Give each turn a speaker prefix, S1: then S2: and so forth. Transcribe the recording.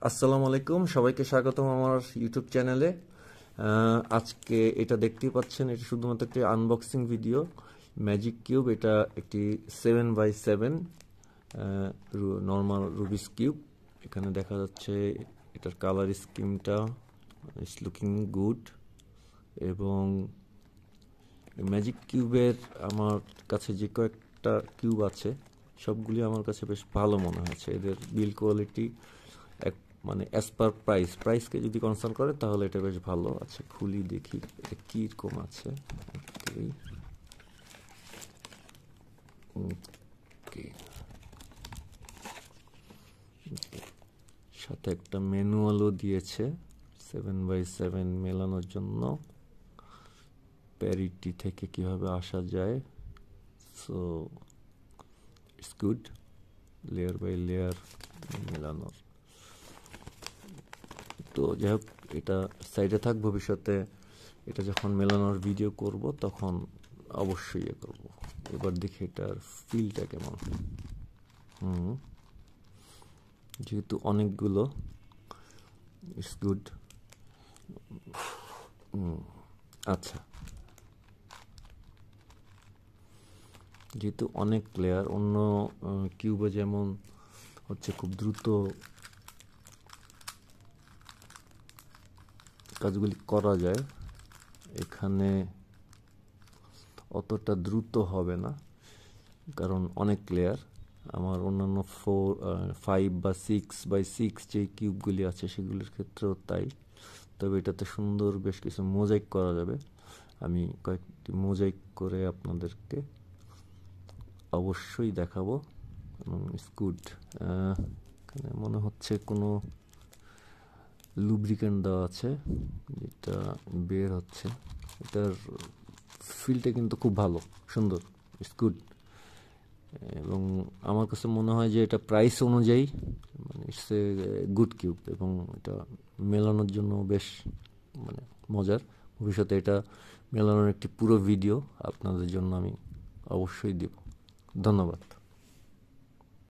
S1: আসসালামু আলাইকুম, সবাইকে স্বাগতম আমার ইউটিউব চ্যানেলে। আজকে এটা দেখতেই পাচ্ছেন, এটা শুধুমাত্র একটি আনবক্সিং ভিডিও। ম্যাজিক কিউব, এটা একটি 7x7 নর্মাল রুবিস কিউব। এখানে দেখা যাচ্ছে এটার কালার স্কিমটা ইজ লুকিং গুড। এবং ম্যাজিক কিউবের আমার কাছে যে কয়েকটা কিউব আছে সবগুলি আমার কাছে বেশ ভালো মনে হয়েছে। এদের বিল কোয়ালিটি মানে অ্যাজ পার প্রাইসকে যদি কনসার্ন করে তাহলে এটা বেশ ভালো আছে। খুলি দেখি এটা কীরকম আছে। সাথে একটা ম্যানুয়ালও দিয়েছে 7x7 মেলানোর জন্য, প্যারিটি থেকে কিভাবে আসা যায়। So it's good, layer by layer মেলানোর। তো যাই হোক, এটা সাইডে থাক। ভবিষ্যতে এটা যখন মেলানোর ভিডিও করব তখন অবশ্যই করব। এবার দেখি এটার ফিলটা কেমন। যেহেতু অনেকগুলো, ইটস গুড। আচ্ছা, যেহেতু অনেক লেয়ার, অন্য কিউবে যেমন হচ্ছে খুব দ্রুত কাজগুলি করা যায়, এখানে অতটা দ্রুত হবে না, কারণ অনেক লেয়ার। আমার অন্যান্য 5 বা 6x6 যে কিউবগুলি আছে সেগুলির ক্ষেত্রেও তাই। তবে এটাতে সুন্দর বেশ কিছু মোজাইক করা যাবে। আমি কয়েকটি মোজাইক করে আপনাদেরকে অবশ্যই দেখাবো। It's good. এখানে মনে হচ্ছে কোনো লুব্রিকেন্ট দেওয়া আছে, যেটা বের হচ্ছে। এটার ফিলটা কিন্তু খুব ভালো, সুন্দর, ইটস গুড। এবং আমার কাছে মনে হয় যে এটা প্রাইস অনুযায়ী মানে ইটস এ গুড কিউব, এবং এটা মেলানোর জন্য বেশ মানে মজার। ভবিষ্যতে এটা মেলানোর একটি পুরো ভিডিও আপনাদের জন্য আমি অবশ্যই দেব। ধন্যবাদ।